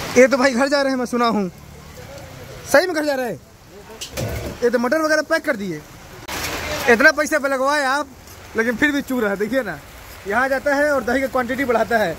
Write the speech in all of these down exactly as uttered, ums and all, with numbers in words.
ये तो भाई घर जा रहे हैं, मैं सुना हूँ। सही में घर जा रहे हैं? ये तो मटन वगैरह पैक कर दिए। इतना पैसा पे लगवाए आप, लेकिन फिर भी चूर रहा है। देखिए ना, यहाँ जाता है और दही की क्वांटिटी बढ़ाता है।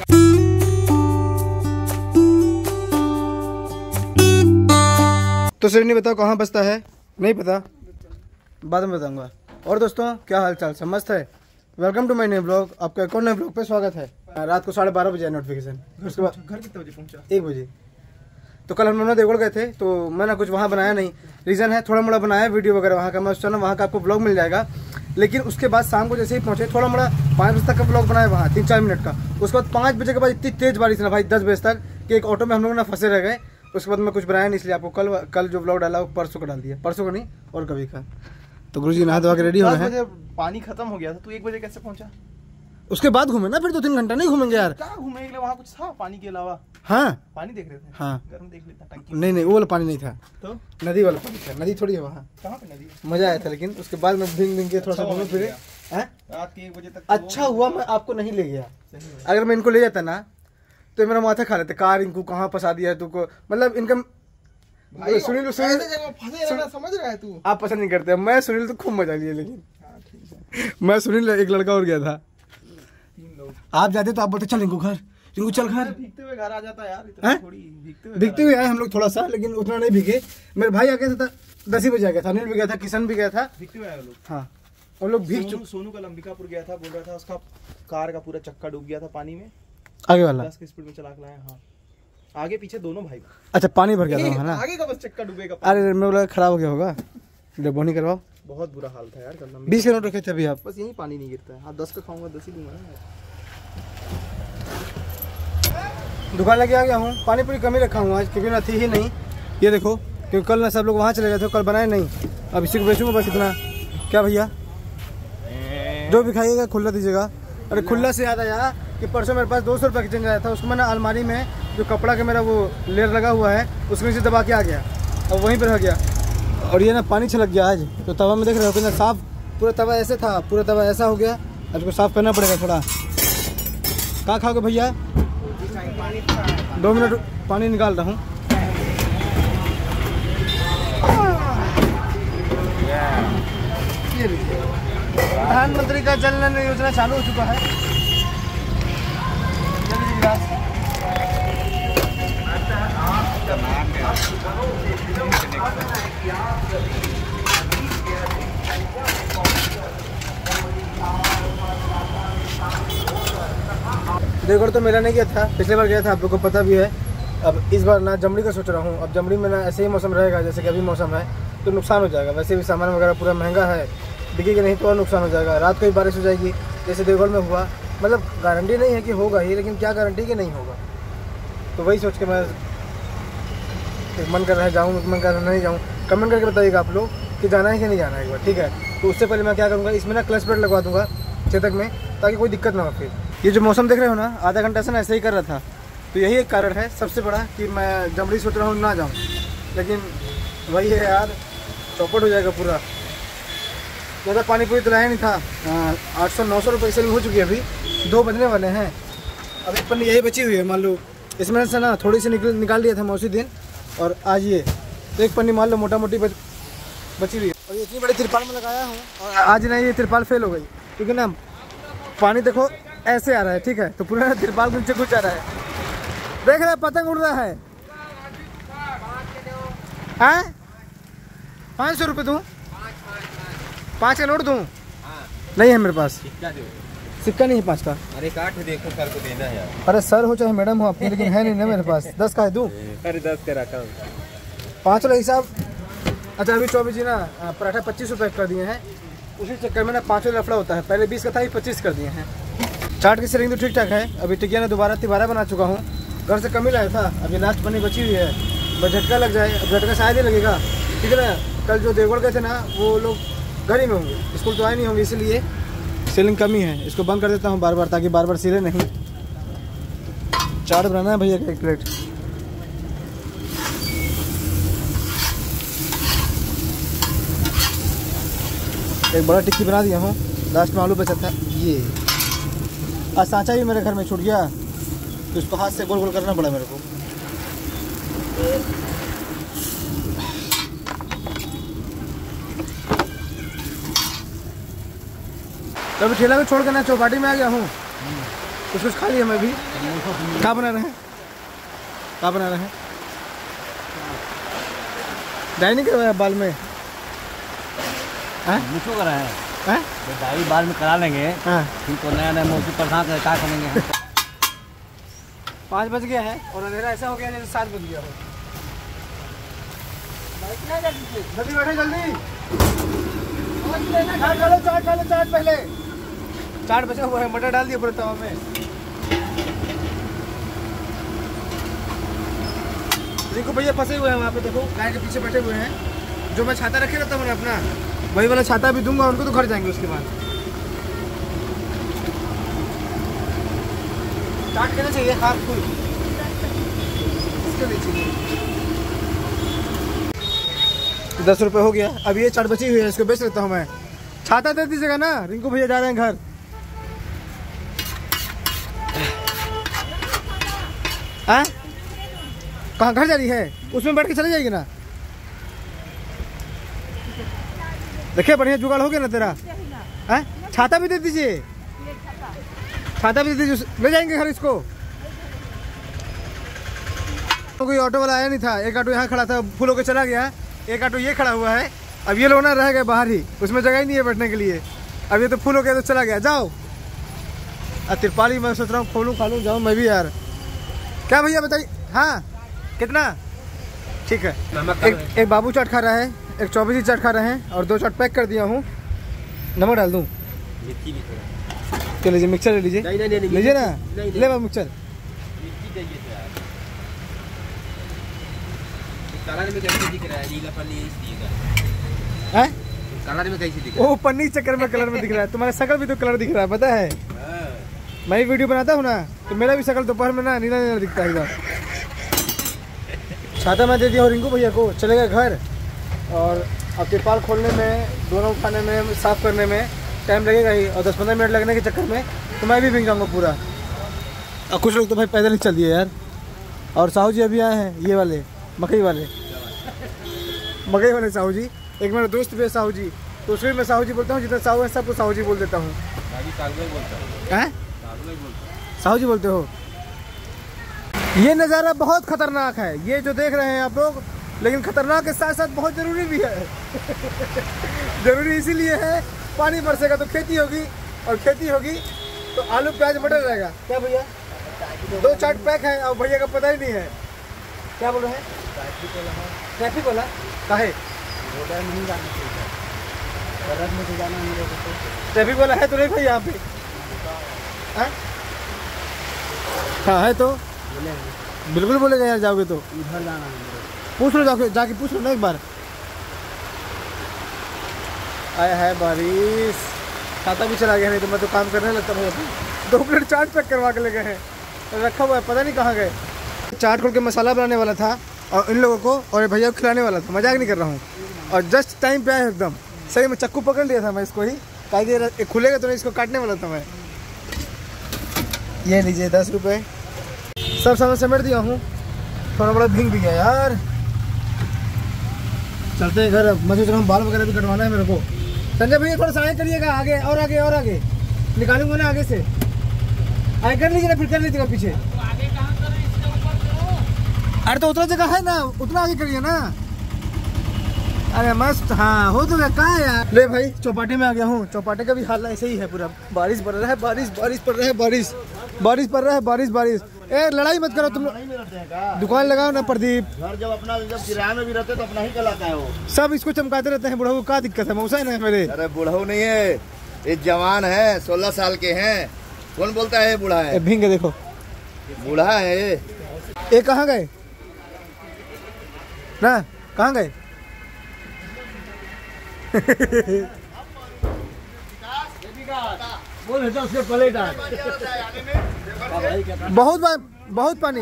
तो सर नहीं बताओ कहाँ बसता है? नहीं पता, बाद में बताऊंगा। और दोस्तों क्या हाल चाल, सब मस्त है? Welcome to my new blog. आपका एक और नए ब्लॉग पे स्वागत है। रात को साढ़े बारह बजे नोटिफिकेशन। उसके बाद घर कितने बजे पहुंचा? एक बजे। तो कल हम लोग देवगढ़ गए थे, तो मैंने कुछ वहाँ बनाया नहीं। रीज़न है थोड़ा मोड़ा बनाया वीडियो वगैरह वहाँ का, मैं सोचा वहाँ का आपको ब्लॉग मिल जाएगा। लेकिन उसके बाद शाम को जैसे ही पहुँचे, थोड़ा मोड़ा पाँच बजे तक का ब्लॉग बनाया वहाँ, तीन चार मिनट का। उसके बाद पाँच बजे के बाद इतनी तेज़ बारिश ना भाई, दस बजे तक कि एक ऑटो में हम लोग ना फंसे रह गए। उसके बाद मैं कुछ बनाया नहीं, इसलिए आपको कल कल जो ब्लॉग डाला वो परसों का डाल दिया। परसों का नहीं और कभी का। तो गुरुजी नहा धोआ के रेडी हो गए हैं। पानी खत्म हो गया था, तू एक बजे कैसे पहुंचा? उसके बाद घूमे ना, फिर दो तीन घंटा नहीं घूमेंगे यार। क्या घूमेंगे, वहाँ कुछ था पानी के अलावा? हाँ पानी देख रहे थे। हाँ गर्म देख लेता टंकी। नहीं नहीं, वो वाला पानी नहीं था, तो नदी वाला पानी था। नदी थोड़ी है वहाँ। कहाँ पे नदी? मजा आया था, लेकिन उसके बाद में भींग भींग के थोड़ा सा घूमे फिरे। रात के एक बजे तक अच्छा हुआ मैं आपको नहीं ले गया। अगर मैं इनको ले जाता ना तो मेरा माथा खा लेते। कार इनको कहाँ फंसा दिया है तुमको, मतलब इनका। सुनील सुनील समझ रहा है तू? आप पसंद नहीं करते, मैं सुनील तो खूब मजा लिया। लेकिन मैं सुनील एक लड़का और गया था। आप जाते तो आप बोलते चल रिंकू घर, रिंकू चल घर। भीगते हुए घर आ जाता यार, इतना थोड़ी भीगते हुए भीगते हुए आए हम लोग थोड़ा सा, लेकिन उतना नहीं भीगे। मेरे भाई आ गया था, दस ही बजे आ गया था। अनिल भी गया था, किशन भी गया था। भीगते हुए आए लोग। हाँ उन लोग भीग चुके। सोनू कल अंबिकापुर गया था, बोल रहा था उसका कार का पूरा चक्का डूब गया था पानी में। आगे वाला दस की स्पीड में चला के लाया। हाँ आगे पीछे दोनों भाई। अच्छा पानी भर गया था ना? आगे का बस चक्का डूबेगा। अरे मैं बोला खराब हो गया होगा, बोनी करवाओ। बहुत बुरा हाल था यार कल। बीस के नोट रखे थे अभी आप। बस यही पानी नहीं गिरता है। हाँ दस का खाऊंगा, दस ही दूंगा ना। दुकान लगे आ गया हूँ। पानी पूरी कमी रखा हूँ आज, क्योंकि ना थी ही नहीं। ये देखो, क्योंकि कल ना सब लोग वहाँ चले गए थे, कल बनाए नहीं। अब इसी को बेचूंगा बस इतना। क्या भैया, जो भी खाइएगा खुला दीजिएगा। अरे खुला से याद आया कि परसों मेरे पास दो सौ रुपये का चेंज आया था। उसको मैंने अलमारी में जो कपड़ा का मेरा वो लेयर लगा हुआ है, उसके नीचे दबा के आ गया, अब वहीं पर रह गया। और ये ना पानी छलक गया आज, तो तवा में देख रहे हो कितना साफ। पूरा तवा ऐसे था, पूरा तवा ऐसा हो गया। अब इसको साफ करना पड़ेगा थोड़ा। कहाँ खाओगे भैया? दो मिनट पानी निकाल रहा हूँ। प्रधानमंत्री का जल नल योजना चालू हो चुका है। देवगढ़ तो मेला नहीं गया था, पिछले बार गया था, आप लोग को पता भी है। अब इस बार ना जमड़ी का सोच रहा हूँ। अब जमड़ी में ना ऐसे ही मौसम रहेगा जैसे कि अभी मौसम है, तो नुकसान हो जाएगा। वैसे भी सामान वगैरह पूरा महंगा है, बिकेगा नहीं तो और नुकसान हो जाएगा। रात को ही बारिश हो जाएगी जैसे देवगढ़ में हुआ। मतलब गारंटी नहीं है कि होगा ही, लेकिन क्या गारंटी कि नहीं होगा। तो वही सोच के मैं मन कर रहा है जाऊँ, मन कर रहा है नहीं जाऊँ। कमेंट करके बताइएगा आप लोग कि जाना है कि नहीं जाना है एक बार, ठीक है? तो उससे पहले मैं क्या करूँगा, इसमें ना क्लच प्लेट लगवा दूँगा चेतक में, ताकि कोई दिक्कत ना हो। फिर ये जो मौसम देख रहे हो ना, आधा घंटा से ना ऐसे ही कर रहा था। तो यही एक कारण है सबसे बड़ा कि मैं जमड़ी सोच रहा हूँ ना जाऊँ। लेकिन वही है यार, चौपट हो जाएगा पूरा। ज़्यादा पानी पूरी तो लाया नहीं था। आठ सौ नौ सौ रुपये सेलिंग हो चुकी है, अभी दो बजने वाले हैं। अब एक पन्नी यही बची हुई है, मान लो इसमें से ना थोड़ी सी निकल निकाल लिया था मैं उसी दिन, और आज ये तो एक पन्नी मान लो मोटा मोटी बच बची हुई है। और ये इतनी बड़ी तिरपाल में लगाया हूँ, और आज ना ये तिरपाल फेल हो गई, क्योंकि ना पानी देखो ऐसे आ रहा है, ठीक है? तो पूरा तिरपाल के नीचे घुस जा रहा है। देख रहे पतंग उड़ रहा है। हाँ पाँच सौ रुपये दूँ? पाँच का नोट दूँ? नहीं है मेरे पास सिक्का। सिक्का नहीं है पाँच का। अरे काट देखो, सर को देना है। अरे सर हो चाहे मैडम हो आपकी, लेकिन है नहीं ना मेरे पास। दस का है दूँ? अरे दस का रखा हूँ। पाँच वाला हिसाब। अच्छा अभी चौबीस जी ना पराठा पच्चीस रुपये कर दिए हैं, उसी चक्कर में ना पाँच वाला लफड़ा होता है। पहले बीस का था, पच्चीस कर दिए हैं। चाट की सेलिंग तो ठीक ठाक है। अभी टिकिया ने दोबारा तिबारा बना चुका हूँ, घर से कम ही लाया था। अभी लास्ट बनी बची हुई है, बस झटका लग जाए। अब झटका शायद ही लगेगा, ठीक है ना? कल जो देवगढ़ गए थे ना, वो लोग घर ही में होंगे, स्कूल तो आए नहीं होंगे, इसलिए सेलिंग कमी है। इसको बंद कर देता हूँ बार बार, ताकि बार बार सिले नहीं। चाट बनाना है भैया एक प्लेट। एक बड़ा टिक्की बना दिया हूँ, लास्ट में आलू बचा था। ये आज सांचा भी मेरे घर में छूट गया, तो इसको हाथ से गोल गोल करना पड़ा मेरे को। तो अभी ठेला को छोड़ के ना चौपाटी में आ गया हूँ। कुछ कुछ खा लिया मैं भी। क्या बना रहे हैं? क्या बना रहे हैं? डाई नहीं करवाया बाल में? मुझको करा है हैं? दाढ़ी बाल में करा लेंगे। हाँ। तो नया नया मौसम परेशान कर क्या करेंगे हम? पाँच बज गया है और अंधेरा ऐसा हो गया जैसे सात बज गया हो। जल्दी बैठे जल्दी। चाट डालो चाट डालो चाट पहले। चाट बचा हुआ है, मटर डाल दिया पूरे तवा में। देखो भैया फंसे हुए हैं वहाँ पे, देखो गाय के पीछे बैठे हुए हैं। जो मैं छाता रखे रहता हूँ अपना, वही वाला छाता भी दूंगा उनको, तो घर जाएंगे उसके बाद। चाट कहना चाहिए हाफ फुल, इसके नहीं चाहिए। दस रुपये हो गया। अब ये चाट बची हुई है, इसको बेच लेता हूँ मैं। छाता दे दीजिएगा ना, रिंकू भैया जा रहे हैं घर। हाँ कहाँ घर जा रही है? उसमें बैठ के चले जाएगी ना। देखिए बढ़िया जुगाड़ हो गया ना तेरा। हाँ छाता भी दे दीजिए, छाता भी दे दीजिए, ले जाएंगे घर इसको। तो कोई ऑटो वाला आया नहीं था, एक ऑटो यहाँ खड़ा था, फुल होकर चला गया। एक ऑटो ये खड़ा हुआ है, अब ये लोग ना रह गए बाहर ही, उसमें जगह ही नहीं है बैठने के लिए। अब ये तो फुल हो गया तो चला गया। जाओ अब तिरपाली मैं सोच रहा हूँ खोलूँ खा लूँ, जाऊँ मैं भी यार। क्या भैया बताइए? हाँ कितना? ठीक है। एक, एक बाबू चाट खा रहा है, एक चौबीसी चाट खा रहे हैं और दो चाट पैक कर दिया हूँ। नमक डाल दूँ? क्या लीजिए, मिक्सर ले लीजिए। लीजिए ना, ले बाबू मिक्सर। कलर में कैसे दिख रहा है? नीला पनीर हैं? कलर में कैसे दिख रहा है? ओ पन्नी चक्कर में कलर में दिख रहा है। तुम्हारा शकल भी तो कलर दिख रहा है, पता है? मैं वीडियो बनाता हूँ ना, तो मेरा भी शकल दोपहर में ना नीला नीला दिखता है एकदम। छाता मैं दे दिया हूँ रिंकू भैया को, चले गए घर। और अब तिरपाल खोलने में, दोनों उठाने में, साफ़ करने में टाइम लगेगा ही, और दस पंद्रह मिनट लगने के चक्कर में तो मैं भी भीग जाऊँगा पूरा। और कुछ लोग तो भाई पैदल ही चल दिए यार। और साहू जी अभी आए हैं, ये वाले मकई वाले मकई वाले साहू जी। एक मेरा दोस्त भी है साहू जी, तो उसमें मैं साहू जी बोलता हूँ। जितना साहू है सबको साहू जी बोल देता हूँ। हैं? साहू जी बोलते हो? ये नज़ारा बहुत खतरनाक है, ये जो देख रहे हैं आप लोग, लेकिन खतरनाक के साथ साथ बहुत ज़रूरी भी है। ज़रूरी इसीलिए है, पानी बरसेगा तो खेती होगी, और खेती होगी तो आलू प्याज मटर रहेगा। क्या भैया? दो चाट पैक है और भैया का पता ही नहीं है। क्या बोल रहे हैं? ट्रैफिक वाला काहे? ट्रैफिक वाला है तो नहीं भाई यहाँ पे? हाँ हाँ है तो बिल्कुल बोलेगा यार। जाओगे तो इधर जाना है, पूछ लो, जाके जाके पूछ लो ना एक बार। आया है बारिश, खाता भी चला गया, नहीं तो मैं तो काम करने लगता हूँ। दो प्लेट चाट पैक करवा के ले गए हैं, रखा हुआ है, पता नहीं कहाँ गए। चाट खोल के मसाला बनाने वाला था और इन लोगों को और भैया को खिलाने वाला था, मजाक नहीं कर रहा हूँ। और जस्ट टाइम पे आया एकदम सही में, चक्कू पकड़ लिया था मैं इसको ही, कायदे खुलेगा तो नहीं, इसको काटने वाला था मैं। ये लीजिए दस रुपये, सब सामान समेट दिया हूँ। थोड़ा बड़ा भींग भी गया यार। चलते हैं घर। अब मैं सोच रहा हूँ बाल वगैरह भी कटवाना है मेरे को। संजय भैया थोड़ा सा आगे करिएगा, आगे और आगे और आगे निकालूंगा ना आगे से। आगे कर लीजिए ना, फिर कर लीजिएगा पीछे। अरे तो उतना जगह है ना, उतना आगे करिए ना। अरे मस्त, हाँ हो तो गया। कहाँ है यार? ले भाई चौपाटी में आ गया हूँ। चौपाटी का भी हाल ऐसे ही है पूरा, बारिश पड़ रहा है, बारिश बारिश पड़ रहा है, बारिश बारिश पड़ रहा है, बारिश बारिश। ए लड़ाई मत करो तुम, दुकान लगाओ ना प्रदीप। घर जब अपना जब किराए में भी रहते तो अपना ही कहलाता है वो। सब इसको चमकाते रहते हैं। बुढ़ऊ का दिक्कत है? मौसा है ना मेरे। अरे बुढ़ऊ नहीं है, ये जवान है, सोलह साल के हैं। कौन बोलता है बूढ़ा है? भींगे देखो, बूढ़ा है ये। ये कहाँ गए ना? कहाँ गए? बहुत बहुत पानी।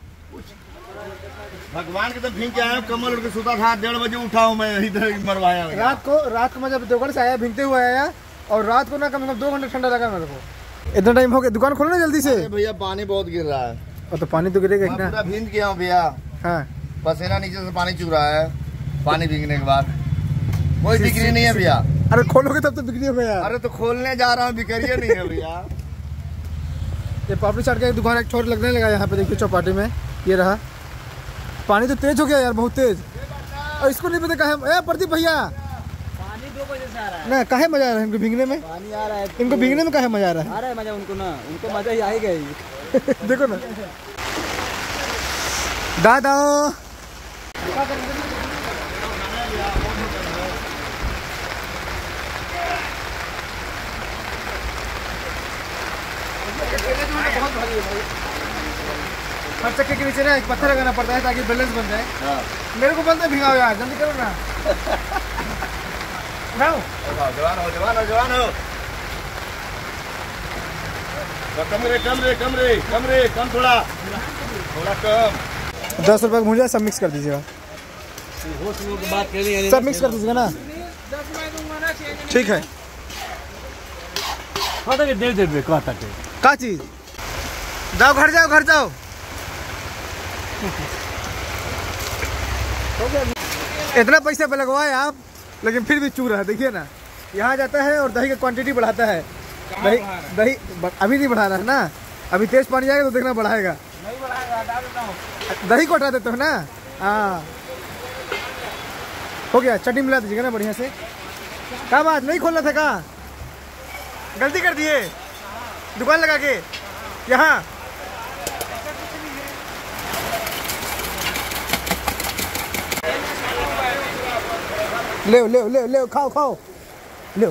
भगवान के तो भींग के आया, कमल उड़ के सुता था, डेढ़ बजे उठाओ मैं इधर मरवाया। रात को रात को मैं जब दुकान से आया, भींगते हुए आया, और रात को ना कम से कम दो घंटे ठंडा लगा मेरे को। इतना टाइम हो गया, दुकान खोलो ना जल्दी से। भैया पानी बहुत गिर रहा है। और तो पानी तो गिरेगा ही ना। भींग गया हूँ भैया। हाँ पसीना नीचे से पानी चू रहा है, पानी भीगने के बाद। कोई बिक्री नहीं है भैया। अरे खोलोगे तब तो बिक्री हो गया। अरे तो खोलने जा रहा हूँ, बिक्री नहीं है भैया। ये पापड़ी चाट का एक दुकान एक छोर लगने लगा यहाँ पे, देखिए चौपाटी में। ये रहा, पानी तो तेज हो गया यार, बहुत तेज। और इसको नहीं पता कहा है प्रदीप भैया, पानी दो बजे से आ रहा है ना काहे मजा आ रहा है इनको भीगने में? पानी आ रहा है इनको भीगने में काहे मजा आ रहा आ रहा है मजा उनको ना, उनको मजा ही आएगा ही। है? देखो ना दादा, हर चक्के के नीचे ना एक पत्थर लगाना पड़ता है ताकि बैलेंस बन जाए। हाँ। मेरे को बोलते भिगाओ यार, जल्दी करो ना। उठाओ। जवान हो, जवान हो, जवान हो। कम रे, कम रे, कम रे, कम रे, कम थोड़ा, थोड़ा कम। दस रुपये का मुझे सब मिक्स कर दीजिएगा, होश में की बात करी है, सब मिक्स कर दीजिएगा ना। ठीक है। कहता कि दे दे बे, कहता कि का चीज? जाओ घर जाओ, घर जाओ। इतना पैसा पे लगवाए आप, लेकिन फिर भी चू रहा है। देखिए ना, यहाँ जाता है और दही का क्वांटिटी बढ़ाता है। दही दही अभी नहीं बढ़ा रहा है ना, अभी तेज पानी जाएगा तो देखना बढ़ाएगा। दही को हटा देते हो ना। हाँ हो गया, चटनी मिला दीजिएगा ना बढ़िया से। क्या बात, नहीं खोलना था का? गलती कर दिए दुकान लगा के यहाँ। ले ले ले ले खाओ खाओ ले।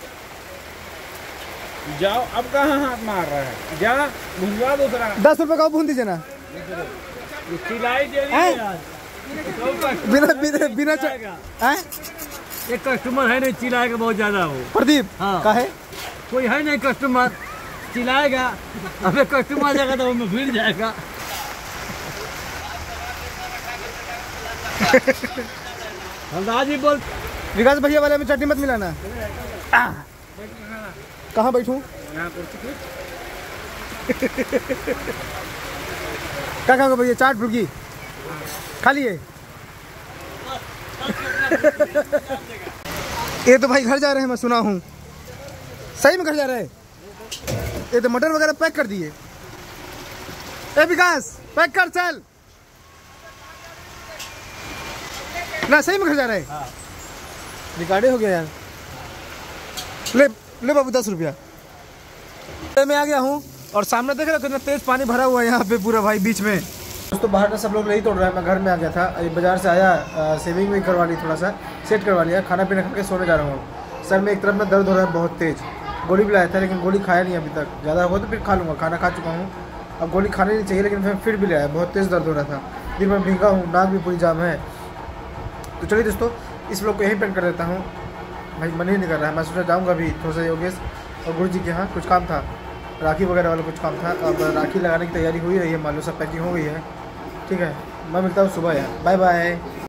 जाओ, अब कहाँ हाथ मार रहा है, जा भुजवा दूसरा। दस रुपए का भून दीजिए ना। सिलाई दे रही हैं? है यार। बिना बिना बिना च- हैं? एक कस्टमर है नहीं, चिल्लाएगा बहुत ज्यादा वो। प्रदीप हाँ। का है? कोई है नहीं कस्टमर, चिल्लाएगा। अबे कस्टमर आ जाएगा तो वो भीड़ जाएगा। हल्दा जी बोल, विकास भैया वाले में चटनी मत मिलाना। कहाँ बैठूं? क्या खाओगे भैया? चाट फुल्की खा लिए? ये तो भाई घर जा रहे हैं, मैं सुना हूँ। सही में घर जा रहे हैं? ये तो मटर वगैरह पैक कर दिए। ए विकास, पैक कर चल ना। सही में घर जा रहे हैं? रिकॉर्डे हो गया यार। ले ले बाबू, दस रुपया। मैं आ गया हूँ और सामने देख रहे हो कितना तेज पानी भरा हुआ है यहाँ पे पूरा भाई बीच में। दोस्तों बाहर का सब लोग नहीं तोड़ रहा है, मैं घर में आ गया था। अभी बाजार से आया, सेविंग भी करवा ली, थोड़ा सा सेट करवा लिया, खाना पीना खा के सोने जा रहा हूँ। सर में एक तरफ में दर्द हो रहा है बहुत तेज। गोली भी लाया था लेकिन गोली खाया नहीं अभी तक, ज़्यादा होगा तो फिर खा लूँगा। खाना खा चुका हूँ, अब गोली खानी नहीं चाहिए, लेकिन फिर फिर भी लाया। बहुत तेज़ दर्द हो रहा था, दिन भर भीगा हूँ, नाक भी पूरी जाम है। तो चलिए दोस्तों, इस ब्लॉग को यहीं पेंट कर देता हूँ। भाई मन ही नहीं कर रहा है, मैं सोचा जाऊँगा अभी थोड़ा सा योगेश और गुरु जी के यहाँ, कुछ काम था, राखी वगैरह वाला कुछ काम था। अब राखी लगाने की तैयारी हुई रही है, मान लो सब पैकिंग हो गई है। ठीक है, मैं मिलता हूँ सुबह यार, बाय बाय।